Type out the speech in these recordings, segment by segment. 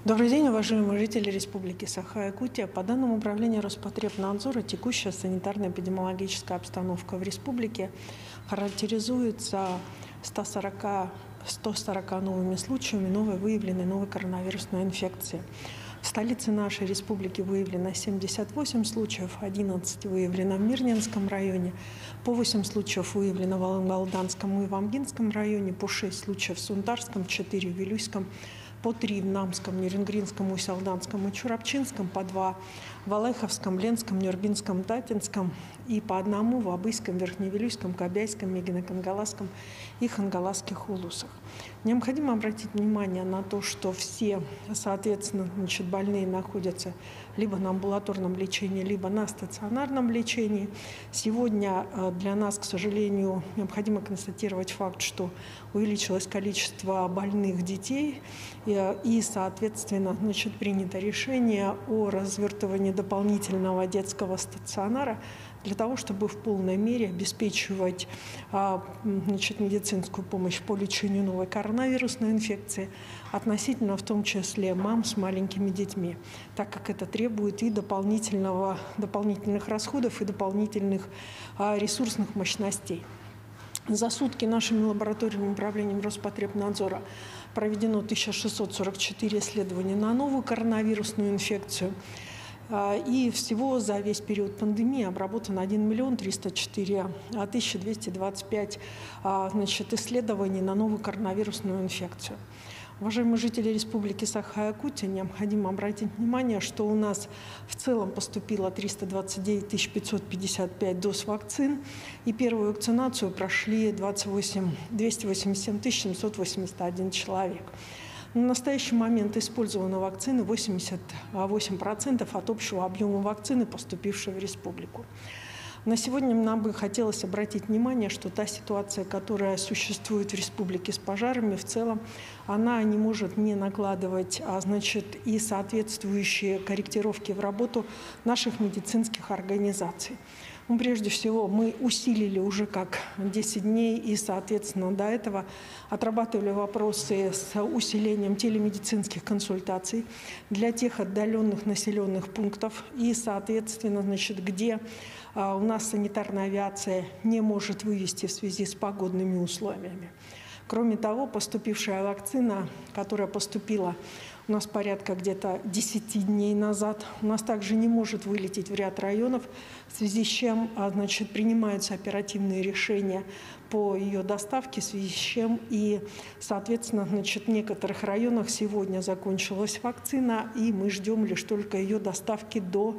Добрый день, уважаемые жители Республики Саха-Якутия. По данным Управления Роспотребнадзора, текущая санитарно-эпидемиологическая обстановка в республике характеризуется 140 новыми случаями новой коронавирусной инфекции. В столице нашей республики выявлено 78 случаев, 11 выявлено в Мирнинском районе, по 8 случаев выявлено в Алангалданском и Вамгинском районе, по 6 случаев в Сунтарском, 4 в Вилюйском, по 3 в Намском, Нерингринском, Усть-Алданском и Чурапчинском, по 2 в Алайховском, Ленском, Нюрбинском, Татинском и по 1 в Абыйском, Верхневилюйском, Кобяйском, Мегино-Кангаласском и Хангаласских улусах. Необходимо обратить внимание на то, что все, соответственно, больные находятся либо на амбулаторном лечении, либо на стационарном лечении. Сегодня для нас, к сожалению, необходимо констатировать факт, что увеличилось количество больных детей, и соответственно, принято решение о развертывании дополнительного детского стационара для того, чтобы в полной мере обеспечивать медицинскую помощь по лечению новой коронавирусной инфекции, относительно в том числе мам с маленькими детьми, так как это требует и дополнительных расходов, и дополнительных ресурсных мощностей. За сутки нашими лабораторными управлением Роспотребнадзора проведено 1644 исследования на новую коронавирусную инфекцию. И всего за весь период пандемии обработано 1 304 225 исследований на новую коронавирусную инфекцию. Уважаемые жители Республики Саха-Якутия, необходимо обратить внимание, что у нас в целом поступило 329 555 доз вакцин, и первую вакцинацию прошли 287 781 человек. На настоящий момент использованы вакцины 88% от общего объема вакцины, поступившей в республику. На сегодня нам бы хотелось обратить внимание, что та ситуация, которая существует в республике с пожарами, в целом, она не может не накладывать, и соответствующие корректировки в работу наших медицинских организаций. Прежде всего, мы усилили уже как 10 дней и, соответственно, до этого отрабатывали вопросы с усилением телемедицинских консультаций для тех отдаленных населенных пунктов и, соответственно, где у нас санитарная авиация не может вывести в связи с погодными условиями. Кроме того, поступившая вакцина, которая поступила у нас порядка где-то 10 дней назад, у нас также не может вылететь в ряд районов, в связи с чем принимаются оперативные решения по ее доставке, в связи с чем и, соответственно, в некоторых районах сегодня закончилась вакцина, и мы ждем лишь только ее доставки до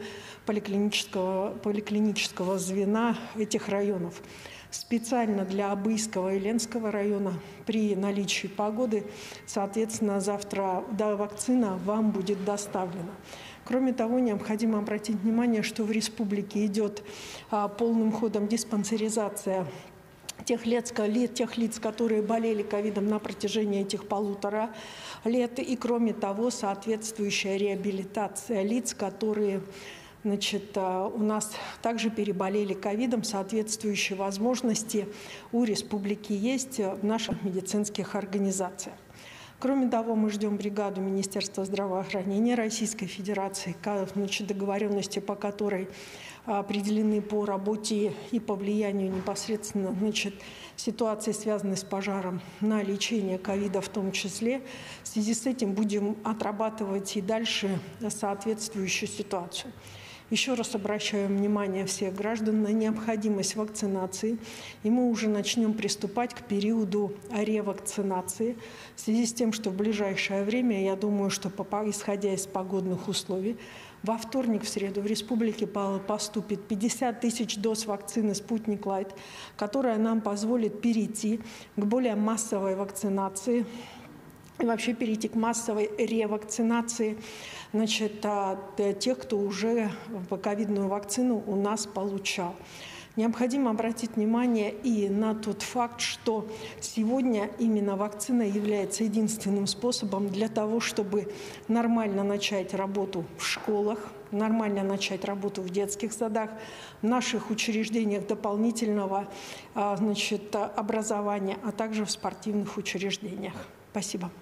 поликлинического звена этих районов. Специально для Абыйского и Ленского района при наличии погоды, соответственно, завтра вакцина вам будет доставлена. Кроме того, необходимо обратить внимание, что в республике идет полным ходом диспансеризация тех лиц, которые болели ковидом на протяжении этих 1,5 лет, и, кроме того, соответствующая реабилитация лиц, которые у нас также переболели ковидом, соответствующие возможности у республики есть в наших медицинских организациях. Кроме того, мы ждем бригаду Министерства здравоохранения Российской Федерации, договоренности по которой определены по работе и по влиянию непосредственно ситуации, связанной с пожаром, на лечение ковида в том числе. В связи с этим будем отрабатывать и дальше соответствующую ситуацию. Еще раз обращаю внимание всех граждан на необходимость вакцинации, и мы уже начнем приступать к периоду ревакцинации в связи с тем, что в ближайшее время, я думаю, что исходя из погодных условий, во вторник, в среду в республике поступит 50 тысяч доз вакцины «Спутник Лайт», которая нам позволит перейти к более массовой вакцинации, и вообще перейти к массовой ревакцинации тех, кто уже ковидную вакцину у нас получал. Необходимо обратить внимание и на тот факт, что сегодня именно вакцина является единственным способом для того, чтобы нормально начать работу в школах, нормально начать работу в детских садах, в наших учреждениях дополнительного образования, а также в спортивных учреждениях. Спасибо.